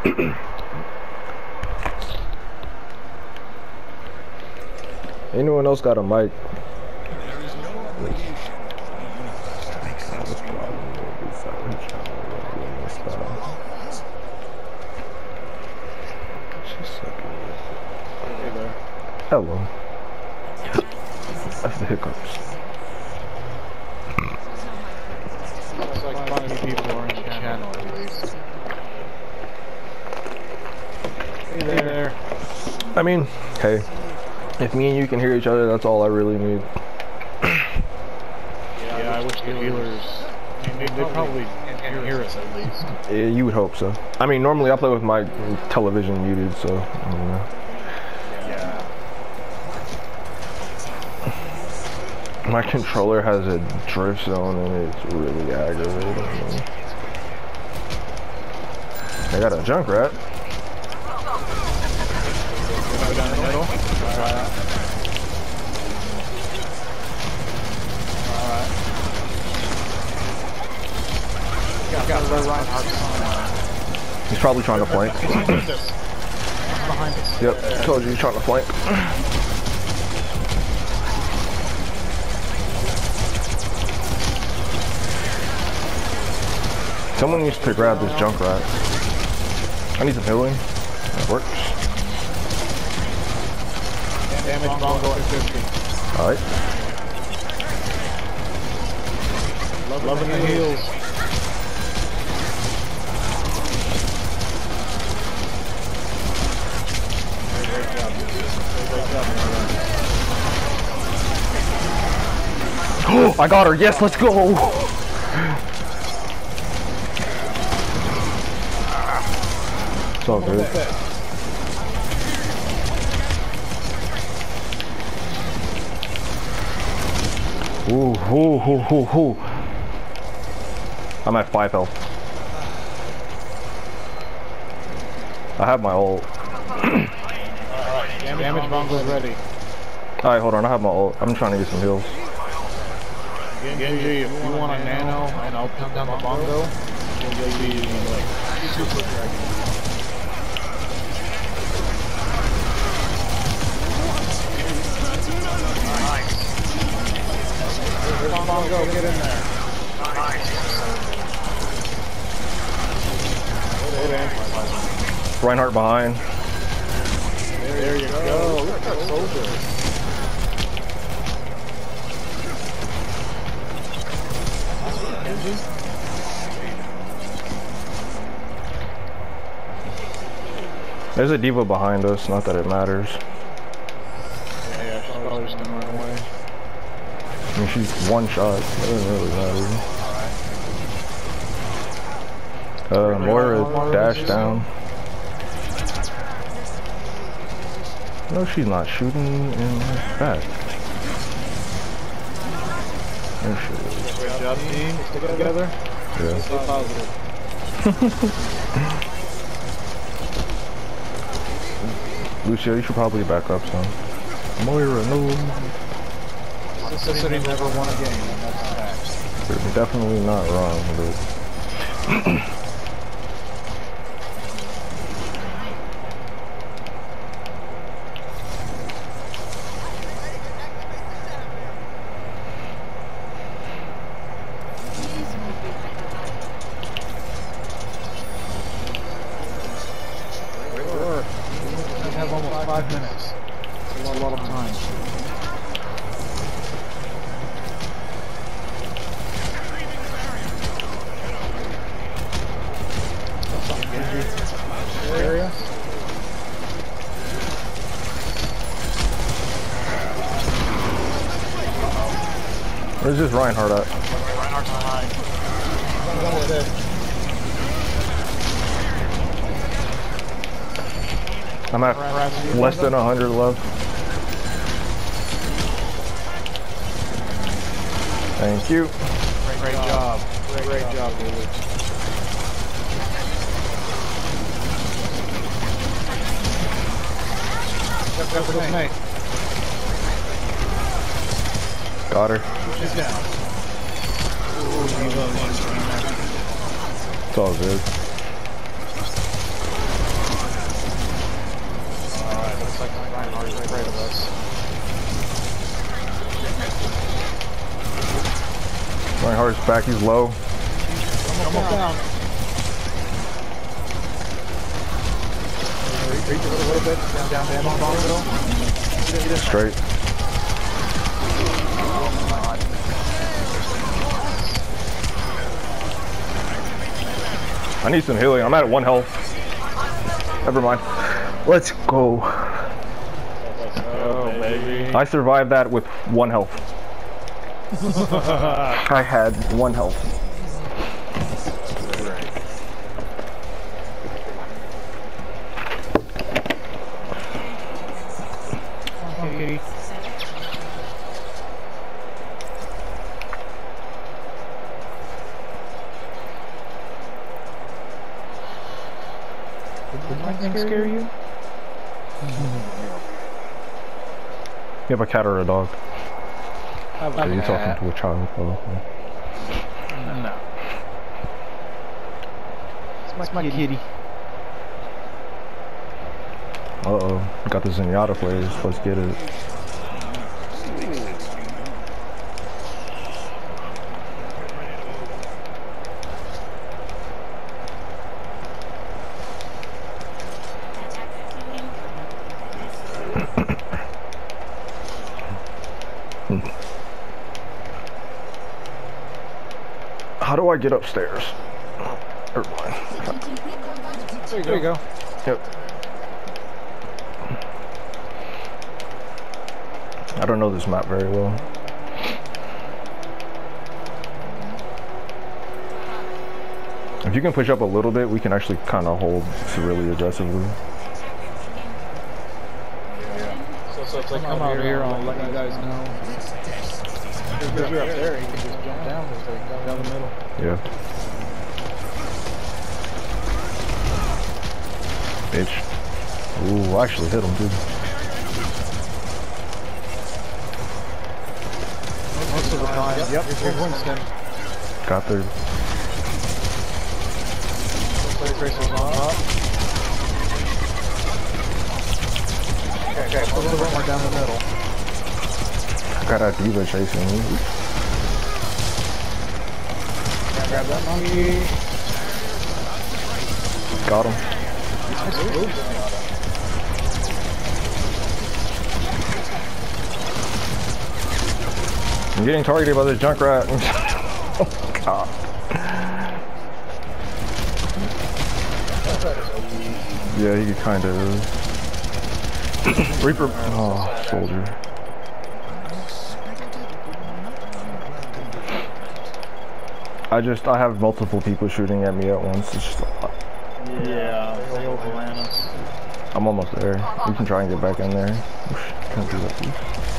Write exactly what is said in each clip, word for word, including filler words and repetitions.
Anyone else got a mic? Hello. That's the hiccups. Looks like five people are in the channel at least. Hey there. I mean, hey, if me and you can hear each other, that's all I really need. Yeah, I wish the viewers, I mean, they, they probably can hear us at least. Yeah, you would hope so. I mean, normally I play with my television muted, so I don't know. Yeah. My controller has a drift zone and it's really aggravating. I got a Junkrat. Go down the middle. Alright. Alright. Got, got the Reinhardt somewhere. He's probably trying to flank. Behind us. Behind us. Yep, told you he's trying to flank. Someone needs to grab this Junkrat. I need some healing. That works. Damage bongo at fifty. Alright. Loving the heals. Oh, I got her. Yes, let's go. It's all good. Ooh, ooh, ooh, ooh, ooh. I'm at five health. I have my ult. Alright, damage bongo's ready. Alright, hold on. I have my ult. I'm trying to get some heals. Genji, if you want a nano and I'll put down the bongo, then you'll be like super dragon. Bongo, get in there. Reinhardt behind. There, there you go. Look at that soldier. There's a diva behind us, not that it matters. Yeah, yeah, she's probably just gonna run away. I mean, she's one shot. It doesn't really matter. Uh, Moira dash down. No, she's not shooting in the back. There she is. Great job, team. Stick together. Yeah. Stay positive. Lucio, you should probably back up some. Moira, no. Kansas City never won a game, and that's a fact. You're definitely not wrong, but... We have almost five minutes. That's a lot of time. Area. Where's this Reinhardt at? Reinhardt's behind. I'm at less than a hundred left. Thank you. Great, great job. Great, great job, Lulu. Got her. She's down. It's all good. Looks like Reinhardt's right right of us. Reinhardt's back, he's low. Almost down. Reach a little, little bit. Down, down, down, down, down. Straight. I need some healing. I'm at one health. Never mind. Let's go. Oh, baby. I survived that with one health. I had one health. Okay. Did my thing scare you? You have a cat or a dog? Have So you're talking to a child, probably. No. It's my, my kitty. Uh-oh. Got the Zenyatta players. Let's get it. How do I get upstairs? Never mind. There you go. There you go. Yep. I don't know this map very well. If you can push up a little bit, we can actually kind of hold really aggressively. Yeah. So, so it's like come out here, I'll let you guys know. If you're up there, you can just jump down, just like down the middle. Yeah. Bitch. Ooh, I actually hit him too. Most of the time. Yep. Here's Winston. Got there. Tracer's on top. Okay, okay. Put a little bit more down the middle. Got a diva chasing me. Grab that monkey. Got him. Nice move. I'm getting targeted by this Junkrat. Oh god. Yeah, he kind of. Reaper. Oh, soldier. I just, I have multiple people shooting at me at once. It's just a lot. Yeah, they overran us. I'm almost there. We can try and get back in there. Can't do that, please.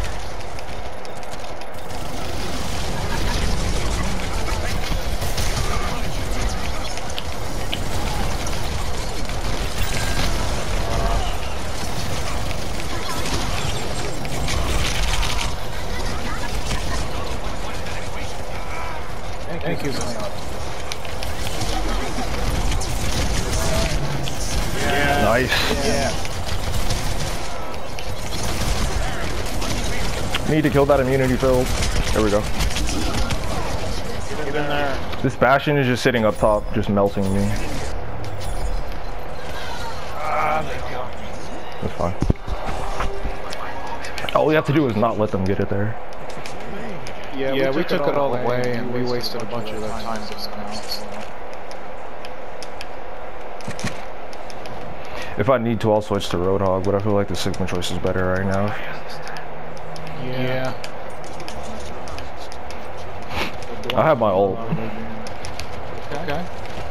Thank you. Yeah. Nice. Yeah. Need to kill that immunity field. There we go. Get in there. This Bastion is just sitting up top, just melting me. Ah, there you go. That's fine. All we have to do is not let them get it there. Yeah, yeah, we, we took, took it all the way, and we wasted a bunch of their time just now. So. If I need to, I'll switch to Roadhog, but I feel like the Sigma choice is better right now. Yeah. I have my ult. Okay.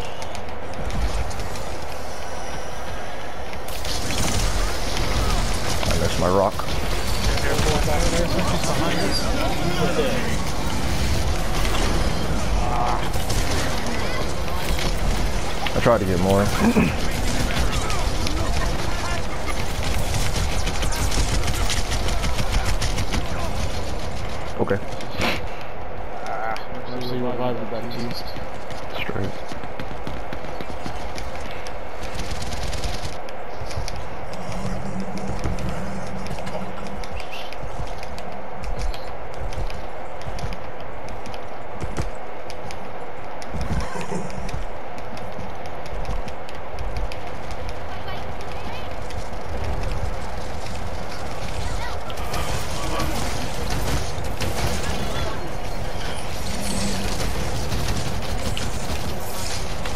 I missed my rock. I tried to get more. Okay. Ah, let's see what vibe we got teased. Straight.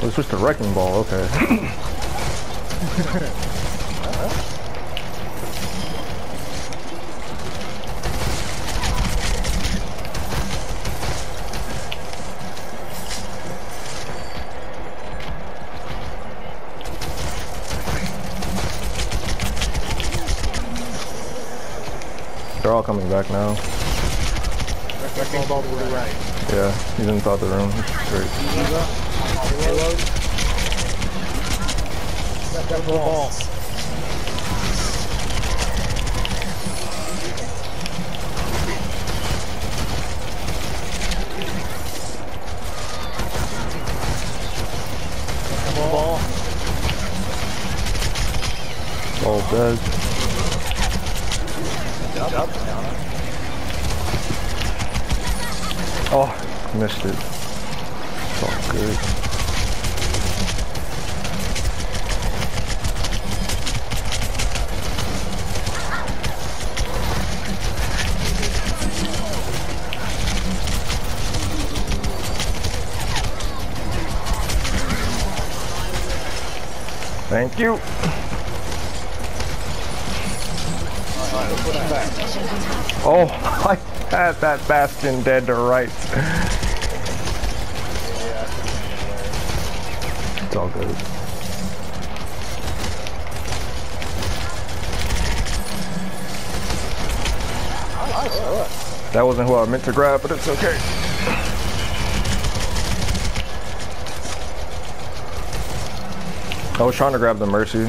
Let's switch to wrecking ball, okay. They're all coming back now. Wrecking ball to the right. Yeah, he's inside the room. Great. Reload. Got the ball. Ball. All dead. Up. Oh, missed it. It's all good. Thank you. Oh, I had that Bastion dead to rights. It's all good. That wasn't who I meant to grab, but it's okay. I was trying to grab the Mercy.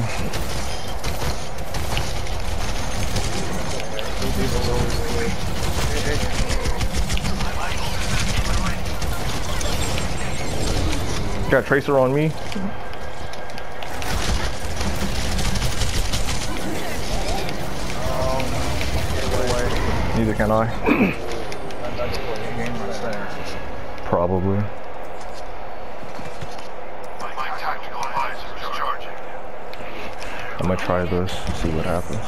Got Tracer on me. Neither can I. Probably. I'm gonna try this, see what happens.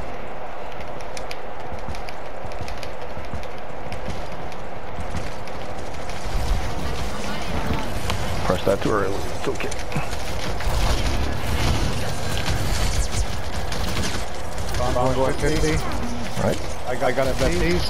Press that too early. It's okay. I'm going fifty. Right. I got, I got it Baptiste.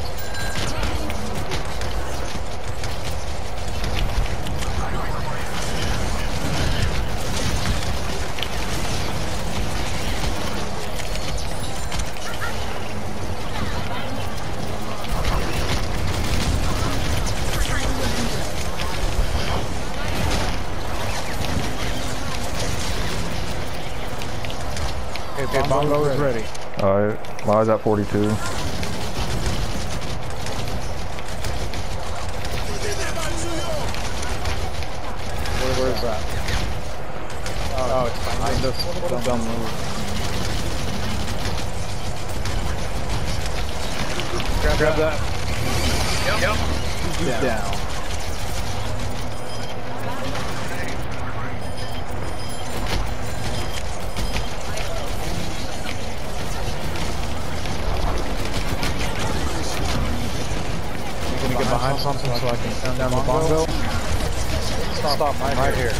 Okay, Bongo is ready. Alright, mine's at forty-two. Where, where is that? Oh, oh it's behind us. Dumb, dumb move. Grab, grab that. Yep. Yep. He's down. down. Get behind something so I can turn down the bongo. Stop, Stop right, right here.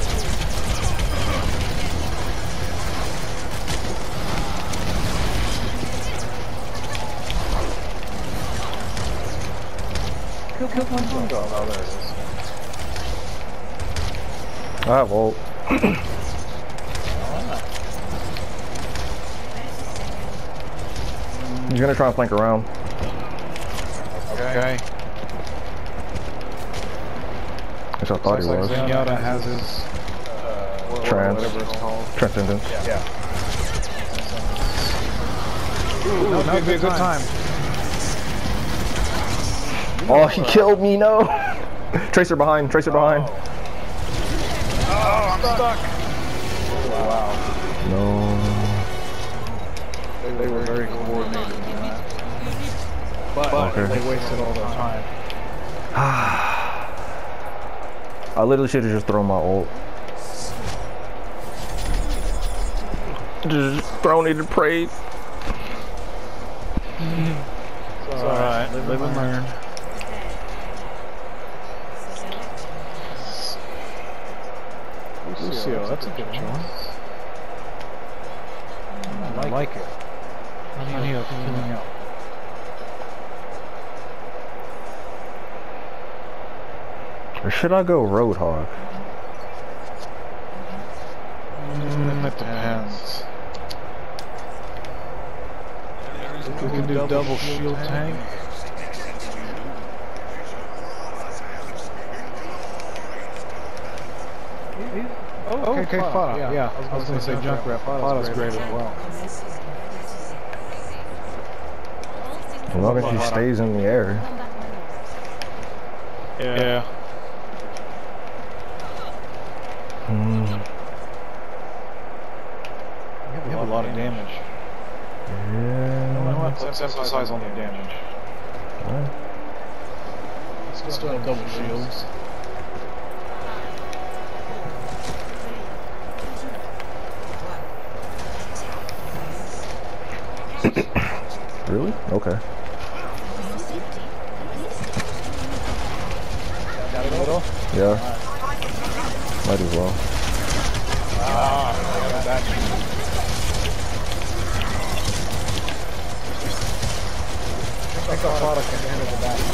Kill, kill, kill, kill. Oh, no, there it is. I have ult. He's gonna try and flank around. Okay. That's what I thought he like was. Zenyatta has his uh, Trans. whatever it's called. Transcendence. Yeah. yeah. Ooh, that would be a good time. Oh, he killed me, no! Tracer behind, Tracer behind. Oh, oh I'm stuck. Wow. No. They, they were very coordinated in that. But okay. They wasted all their time. I literally should have just thrown my ult. Just thrown it and prayed. It's alright, live, live and learn. Lucio, that's a good choice. I like it. I need a filling out. Or should I go Roadhog? Mm, it depends. We can do double shield tank. Oh, okay, okay, Fada. Yeah, yeah, I was going to say Junkrat. Fada's great as well. As long as he stays in the air. Yeah. Hmm. You have a lot of damage. Yeah. Let's emphasize on the damage. What? Let's do double shields. Really? Okay. Got it a little? Yeah. Might as well. Ah, I got that. I think our product can handle the back.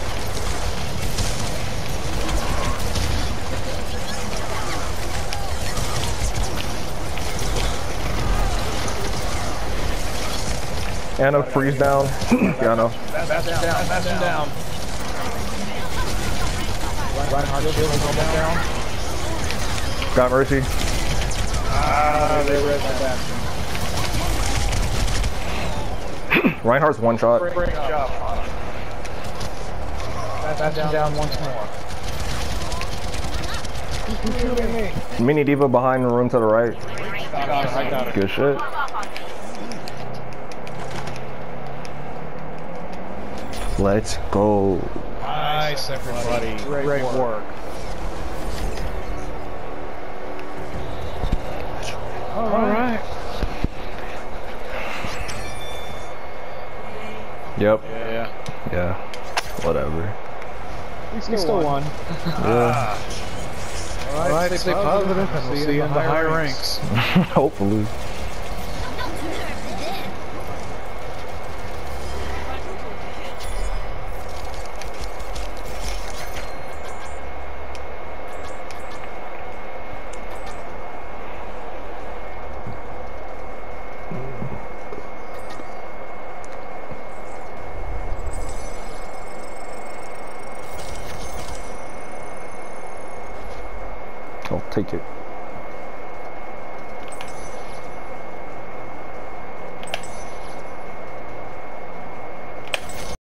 Anna, freeze down. Yeah, I know. Bash him down, bash him down. Reinhardt shield is almost down. Got Mercy. Ah, they read my back. Reinhardt's one shot. Great, great job. Bash him down once more. Mini Diva behind the room to the right. I got it, I got it. Good shit. Let's go. Nice, everybody. Great, great work. All right. Yep. Yeah. Yeah. Whatever. We still, still won. Yeah. All right, stay, stay positive, and we'll see you in the high ranks. Hopefully. I'll take it.